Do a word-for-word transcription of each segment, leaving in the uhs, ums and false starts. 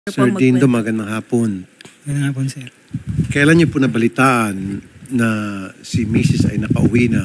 Sir Dindo, magandang hapon. Magandang hapon, sir. Kailan niyo po nabalitaan na si Missus ay nakauwi na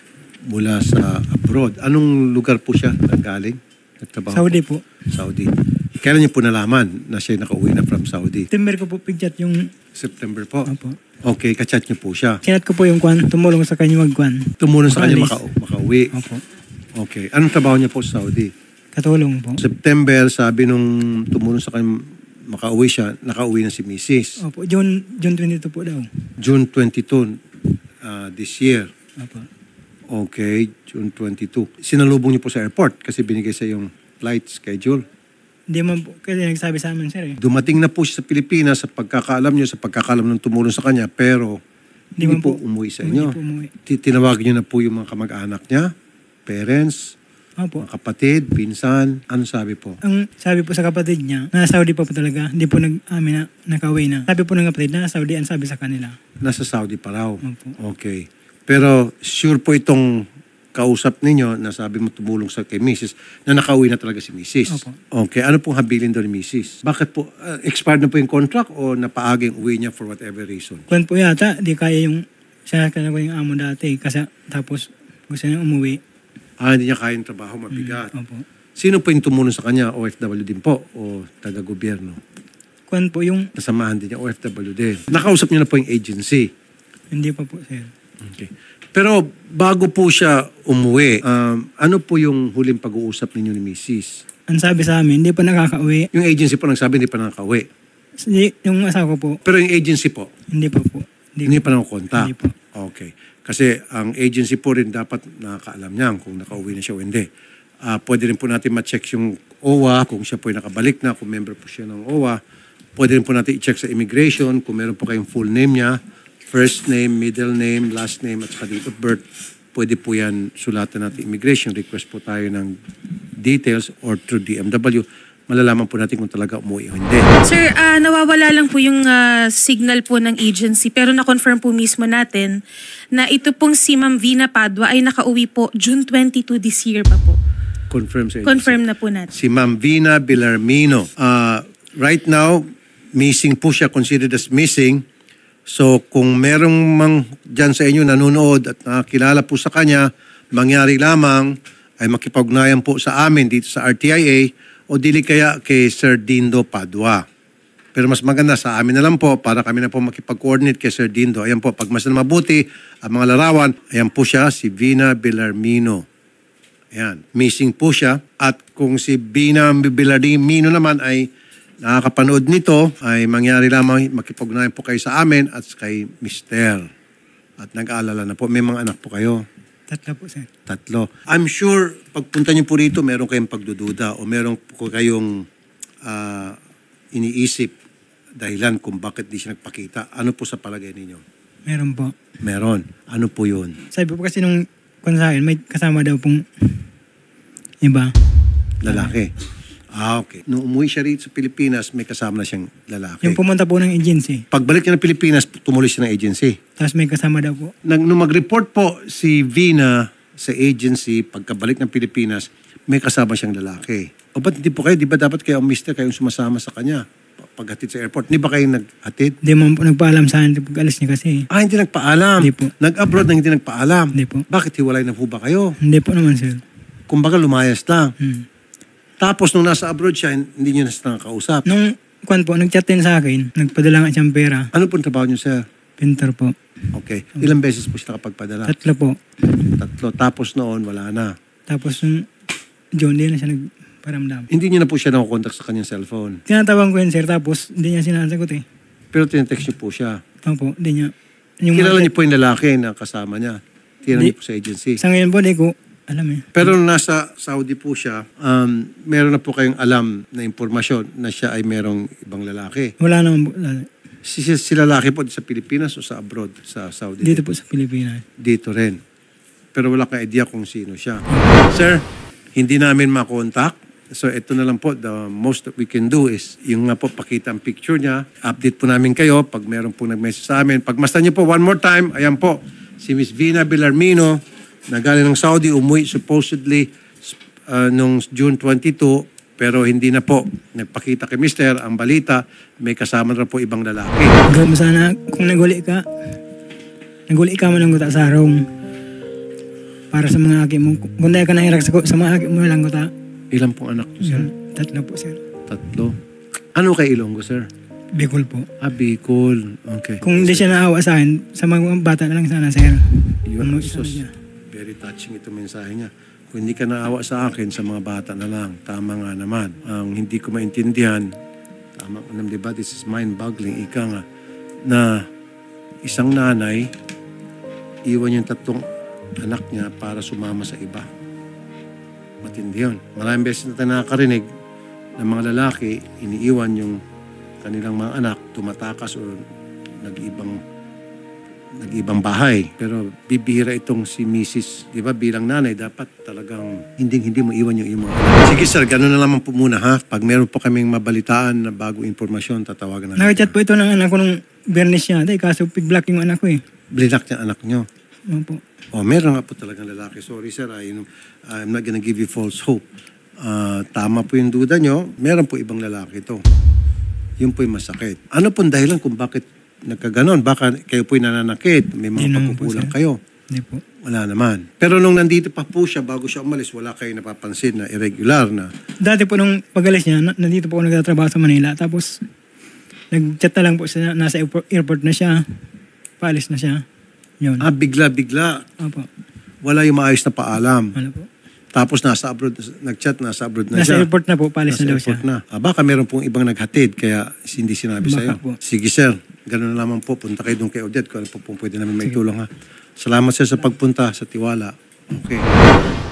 mula sa abroad? Anong lugar po siya nanggaling? Nagtrabaho Saudi po. po. Saudi. Kailan niyo po nalaman na siya nakauwi na from Saudi? September ko po pigchat yung... September po? Opo. Okay, kachat niyo po siya. Chinat ko po yung kwan, tumulong sa kanya mag-kwan. Tumulong sa kanya maka makauwi? Opo. Okay. Anong trabaho niya po sa Saudi? Katulong po. September, sabi nung tumulong sa kanya makauwi siya, nakauwi na si Missus Opo, June, June twenty-two po daw. June twenty-two uh, this year. Opo. Okay, June twenty-two. Sinalubong niyo po sa airport kasi binigay sa yung flight schedule. Hindi man po, kasi nagsabi sa amin, sir eh. Dumating na po siya sa Pilipinas sa pagkakaalam niyo, sa pagkakaalam ng tumulong sa kanya, pero hindi, hindi po, po umuwi sa inyo. Hindi po umuwi. Tinawagan niyo na po yung mga kamag-anak niya, parents, Opo. mga kapatid, pinsan. Ano sabi po? Ang sabi po sa kapatid niya, nasa Saudi pa po talaga. Hindi po nag-amin na nakauwi na. Sabi po ng kapatid, nasa Saudi, ang sabi sa kanila. Nasa Saudi pa raw? Opo. Okay. Pero sure po itong kausap ninyo na sabi mo tumulong sa kay Missus na nakauwi na talaga si Missus Opo. Okay. Ano pong habilin doon ni Missus? Bakit po? Uh, expired na po yung contract o napaaging uwi niya for whatever reason? Kwan po yata, di kaya yung siya kanila ko yung amo dati. Kasi tapos gusto niya umuwi. Ah, hindi niya kaya yung trabaho, mabigat. Mm, opo. Sino po yung tumulong sa kanya? O F W din po o taga-gobyerno? Kwan po yung... Nasamahan din niya, O F W din. Nakausap niyo na po yung agency? Hindi pa po, sir. Okay. Pero bago po siya umuwi, um, ano po yung huling pag-uusap ninyo ni Missus? Ang sabi sa amin, hindi pa nakakauwi. Yung agency po nagsabi hindi pa nakakauwi. Hindi, yung asawa ko po, Pero yung agency po, hindi pa po. hindi, pa nakakontak? Hindi po. Okay. Kasi ang agency po rin dapat nakakaalam niya kung nakauwi na siya o hindi. Uh, pwede rin po natin ma-check yung O W A kung siya po ay nakabalik na, kung member po siya ng O W A. Pwede rin po natin i-check sa immigration kung meron po kayong full name niya, first name, middle name, last name, at saka date of birth. Pwede po yan sulatan natin immigration. Request po tayo ng details or through D M W. Malalaman po natin kung talaga umuwi o hindi. Sir, uh, nawawala lang po yung uh, signal po ng agency pero na-confirm po mismo natin na ito pong si Ma'am Vina Padua ay nakauwi po June twenty-two this year pa po. Confirm sa agency. Confirm na po natin. Si Ma'am Vina Bellarmino. Uh, right now, missing po siya, considered as missing. So kung merong mang dyan sa inyo nanonood at nakakilala po sa kanya, mangyari lamang ay makipag-ugnayan po sa amin dito sa R T I A o dili kaya kay Sir Dindo Padua. Pero mas maganda sa amin na lang po para kami na po makipag-coordinate kay Sir Dindo. Ayan po, pag mas na mabuti ang mga larawan, ayan po siya, si Vina Bellarmino. Ayan, missing po siya. At kung si Vina Bellarmino naman ay nakakapanood nito, ay mangyari lamang makipag-ugnayan po kayo sa amin at kay Mister At nag-aalala na po, may mga anak po kayo. Tatlo po, sir. Tatlo. I'm sure, pagpunta niyo po rito, meron kayong pagdududa o meron po kayong uh, iniisip dahilan kung bakit di siya nagpakita. Ano po sa palagay ninyo? Meron po. Meron. Ano po yun? Sabi po kasi nung kung sa akin, may kasama daw pong iba. Lalaki. Ah, okay. Nung umuwi siya rito sa Pilipinas, may kasama na siyang lalaki. Yung pumunta po ng agency. Pagbalik niya ng Pilipinas, tumuloy siya ng agency. Tapos may kasama daw po. Nang, nung mag-report po si Vina sa agency, pagkabalik ng Pilipinas, may kasama siyang lalaki. O ba't hindi po kayo? Di ba dapat kayo ang mister kayong sumasama sa kanya paghatid sa airport? Hindi ba kayo naghatid? Hindi mo po nagpaalam sa akin pag alis niya kasi. Ah, hindi nagpaalam? Hindi po. Nag-abroad na hindi nagpaalam? Hindi po. Bakit hiwalay na po ba kayo? Hindi po naman, sir. Kumbaga lumayas lang. Hmm. Tapos nung nasa abroad siya, hindi niyo na siya nakakausap. Nung kwan po, nag-chat din sa akin, nagpadala nga siyang pera. Ano po ang trabaho niyo, sir? Pinter po. Okay. Ilang beses po siya nakapagpadala? Tatlo po. Tatlo. Tapos noon, wala na. Tapos nung June, hindi na siya nagparamdam. Hindi niyo na po siya nakakontakt sa kanyang cellphone. Tinatawag ko yun, sir, tapos hindi niya sinasagot eh. Pero tinetext niyo po siya. Opo, hindi niya. Yung Kilala mga- niyo po yung lalaki na kasama niya. Tinanong Di- niyo po sa agency. Sa ngayon po, di ko alam eh. Pero nung nasa Saudi po siya, um, meron na po kayong alam na impormasyon na siya ay merong ibang lalaki. Wala naman po. Wala. Si, si, si lalaki po sa Pilipinas o sa abroad, sa Saudi? Dito po sa Pilipinas. Dito rin. Pero wala kang idea kung sino siya. Sir, hindi namin makontak. So ito na lang po, the most that we can do is yung nga po pakita ang picture niya. Update po namin kayo pag meron po nag-message sa amin. Pagmasdan niyo po one more time, ayan po, si Miss Vina Bellarmino, na galing ng Saudi, umuwi supposedly uh, nung June twenty-two, Pero hindi na po nagpakita kay mister. Ang balita, may kasama na po ibang lalaki. Gawin mo sana, kung naguli ka, naguli ka man lang guta sa arong. Para sa mga aki mo. Kung dahil ka nang irak sa, sa mga aki mo lang guta. Ilan pong anak niyo, sir? Mm, Tatlo po, sir. Tatlo. Ano kay Ilonggo, sir? Bicol po. Ah, Bicol. Okay. Kung hindi siya naawa sa akin, sa mga bata na lang sana, sir. Yun, Ano, sus, isa na siya. very touching ito mensahe niya. Kung hindi ka naawa sa akin, sa mga bata na lang, tama nga naman. Ang hindi ko maintindihan, tama, alam diba, this is mind-boggling, ika nga, na isang nanay, iwan yung tatlong anak niya para sumama sa iba. Matindi yun. Maraming beses na tayo nakakarinig ng mga lalaki, iniiwan yung kanilang mga anak, tumatakas o nag-ibang nag-ibang bahay. Pero bibihira itong si Missus Di ba, bilang nanay, dapat talagang hindi hindi mo iwan yung iyong mga anak. Sige sir, gano'n na lamang po muna ha. Pag meron po kaming mabalitaan na bagong informasyon, tatawagan na. Nakachat po ito ng anak ko nung Bernes siya. Dahil kaso pig-block yung anak ko eh. Blinak niya anak niyo. Opo. Oh, meron nga po talagang lalaki. Sorry sir, I, I'm not gonna give you false hope. Ah, tama po yung duda nyo. Meron po ibang lalaki ito. Yun po yung masakit. Ano pong dahilan kung bakit nagkaganon? Baka kayo po yung nananakit. May Hindi mga naman po, pagkukulang sir. kayo. Hindi po. Wala naman. Pero nung nandito pa po siya, bago siya umalis, wala kayo napapansin na irregular na. Dati po nung pag-alis niya, na- nandito po ako nagtatrabaho sa Manila. Tapos, nag-chat na lang po siya, nasa airport, airport na siya. Paalis na siya. Yun. Ah, bigla-bigla. Opo. Wala yung maayos na paalam. Wala po. Tapos nasa abroad, nag-chat, nasa abroad na Nasa siya. airport na po, paalis Nasa na daw siya. airport na. Ah, baka meron pong ibang naghatid, kaya hindi sinabi Baka sa'yo. po. Sige sir, ganun na naman po. Punta kayo doon kay Odette kung ano po pong pwede namin may tulong ha. Salamat sir sa pagpunta, sa tiwala. Okay.